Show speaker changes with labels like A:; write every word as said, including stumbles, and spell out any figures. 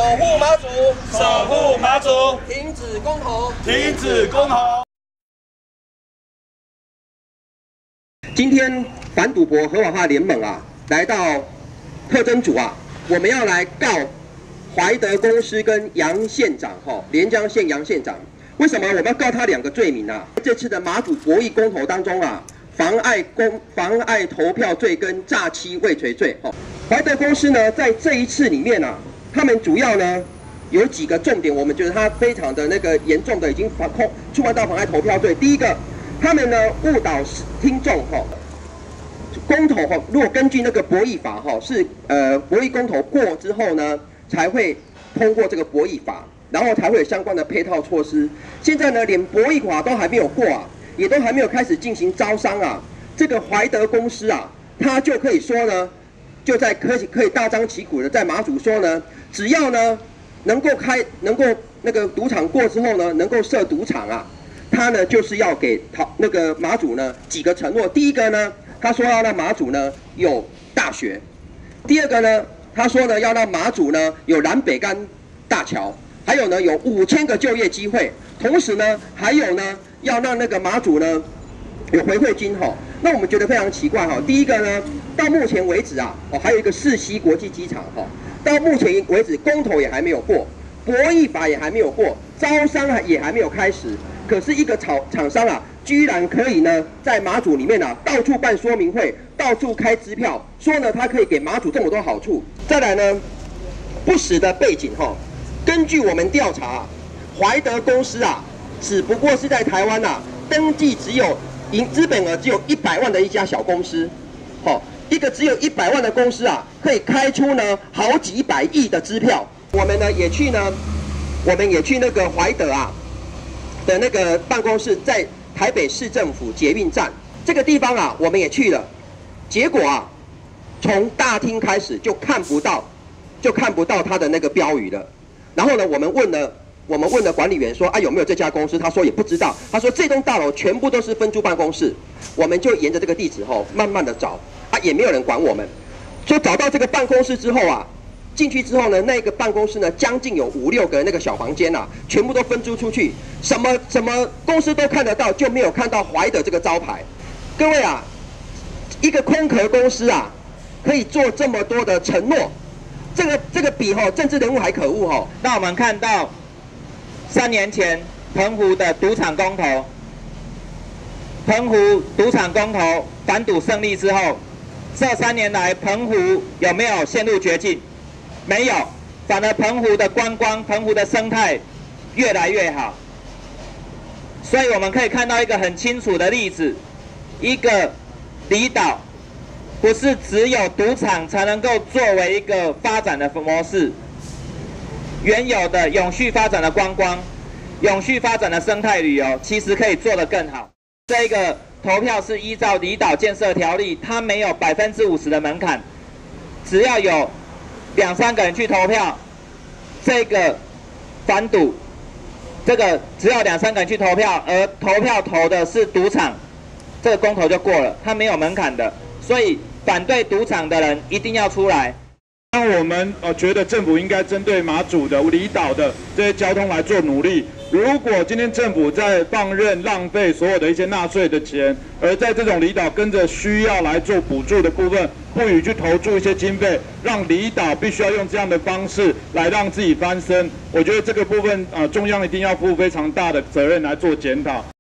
A: 护马祖，
B: 守护马祖，
A: 停止公投，
B: 停止公投。
C: 今天反赌博合法化联盟啊，来到特侦组啊，我们要来告怀德公司跟杨县长哈，连江县杨县长。为什么我们要告他两个罪名啊？这次的马祖博弈公投当中啊，妨碍公妨碍投票罪跟诈欺未遂罪。哈，怀德公司呢，在这一次里面啊，他们主要呢有几个重点，我们觉得他非常的那个严重的，已经妨控触犯到妨碍投票罪。第一个，他们呢误导听众哈。公投哈，如果根据那个博弈法哈，是呃博弈公投过之后呢，才会通过这个博弈法，然后才会有相关的配套措施。现在呢，连博弈法都还没有过啊，也都还没有开始进行招商啊。这个怀德公司啊，他就可以说呢，就在可以可以大张旗鼓的在马祖说呢，只要呢能够开能够那个赌场过之后呢，能够设赌场啊，他呢就是要给讨那个马祖呢几个承诺。第一个呢，他说要让马祖呢有大学；第二个呢，他说呢要让马祖呢有南北干大桥，还有呢有五千个就业机会，同时呢还有呢要让那个马祖呢有回馈金哈。那我们觉得非常奇怪哈。第一个呢，到目前为止啊，哦还有一个世溪国际机场哈，到目前为止公投也还没有过，博弈法也还没有过，招商也还没有开始。可是一个厂厂商啊，居然可以呢，在马祖里面啊，到处办说明会，到处开支票，说呢，他可以给马祖这么多好处。再来呢，不实的背景哈，根据我们调查，怀德公司啊，只不过是在台湾啊，登记只有营资本额只有一百万的一家小公司，好，一个只有一百万的公司啊，可以开出呢好几百亿的支票。我们呢也去呢，我们也去那个怀德啊。的那个办公室在台北市政府捷运站这个地方啊，我们也去了，结果啊，从大厅开始就看不到，就看不到他的那个标语了。然后呢，我们问了，我们问了管理员说啊有没有这家公司？他说也不知道。他说这栋大楼全部都是分租办公室，我们就沿着这个地址后慢慢的找，啊也没有人管我们。说找到这个办公室之后啊。进去之后呢，那个办公室呢，将近有五六个那个小房间啊，全部都分租出去，什么什么公司都看得到，就没有看到怀德这个招牌。各位啊，一个空壳公司啊，可以做这么多的承诺，这个这个比吼政治人物还可恶吼。
D: 那我们看到三年前澎湖的赌场公投，澎湖赌场公投反赌胜利之后，这三年来澎湖有没有陷入绝境？没有，反而澎湖的观光、澎湖的生态越来越好。所以我们可以看到一个很清楚的例子：一个离岛不是只有赌场才能够作为一个发展的模式，原有的永续发展的观光、永续发展的生态旅游，其实可以做得更好。这个投票是依照离岛建设条例，它没有百分之五十的门槛，只要有两三个人去投票，这个反赌，这个只要两三个人去投票，而投票投的是赌场，这个公投就过了，它没有门槛的，所以反对赌场的人一定要出来。
B: 那我们呃觉得政府应该针对马祖的离岛的这些交通来做努力。如果今天政府在放任浪费所有的一些纳税的钱，而在这种离岛跟着需要来做补助的部分，不予去投注一些经费，让离岛必须要用这样的方式来让自己翻身，我觉得这个部分啊、呃，中央一定要负非常大的责任来做检讨。